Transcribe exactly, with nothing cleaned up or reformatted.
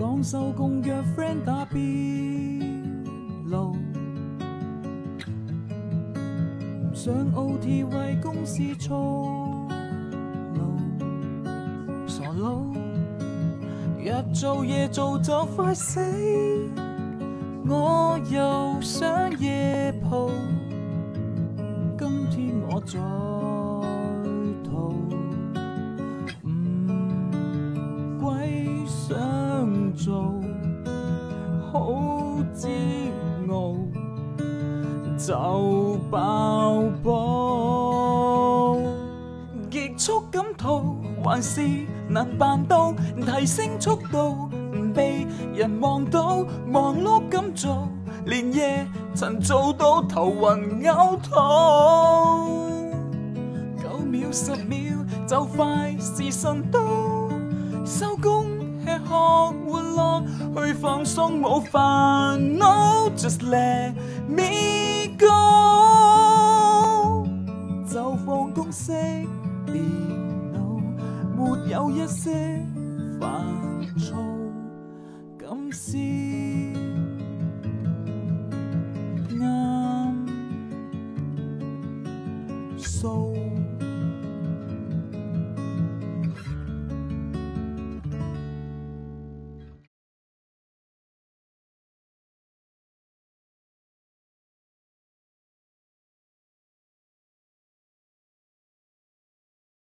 講收工約 friend 打邊爐，唔想 O T 為公司操勞，傻佬日做夜做就快死，我又想夜蒲，今天我再逃，唔鬼想做，好煎熬就爆煲，極速咁逃，還是難辦到提升速度，唔被人望到，忙碌咁做，連夜曾做到頭暈嘔吐，九秒十秒就快時辰到，收工吃喝玩樂去放鬆冇煩惱 ，Just let me go， 就放工熄電腦，沒有一些煩躁，咁先啱數。